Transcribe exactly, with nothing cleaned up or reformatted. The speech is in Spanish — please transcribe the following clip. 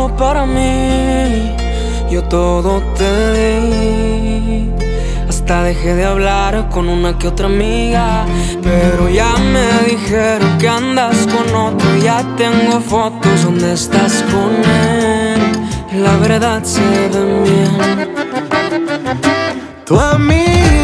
todo para mí, yo todo te di. Hasta dejé de hablar con una que otra amiga, pero ya me dijeron que andas con otro. Ya tengo fotos donde estás con él, la verdad se ven bien. Tu amiga